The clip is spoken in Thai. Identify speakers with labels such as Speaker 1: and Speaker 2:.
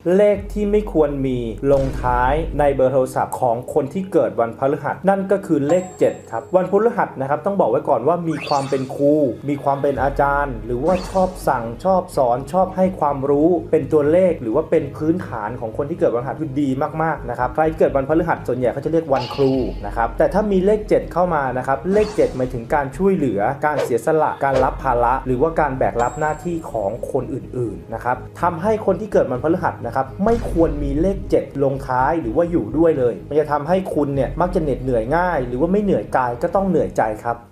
Speaker 1: เลขที่ไม่ควรมีลงท้ายในเบอร์โทรศัพท์ของคนที่เกิดวันพฤหัสนั่นก็คือเลข7ครับวันพฤหัสนะครับต้องบอกไว้ก่อนว่ามีความเป็นครูมีความเป็นอาจารย์หรือว่าชอบสั่งชอบสอนชอบให้ความรู้เป็นตัวเลขหรือว่าเป็นพื้นฐานของคนที่เกิดวันพฤหัสที่ดีมากๆนะครับใครเกิดวันพฤหัสส่วนใหญ่เขาจะเรียกวันครูนะครับแต่ถ้ามีเลข7เข้ามานะครับเลข7หมายถึงการช่วยเหลือการเสียสละการรับภาระหรือว่าการแบกรับหน้าที่ของคนอื่นๆนะครับทำให้คนที่เกิดวันพฤหัสนะครับไม่ควรมีเลข7ลงท้ายหรือว่าอยู่ด้วยเลยมันจะทำให้คุณเนี่ยมักจะเหน็ดเหนื่อยง่ายหรือว่าไม่เหนื่อยกายก็ต้องเหนื่อยใจครับ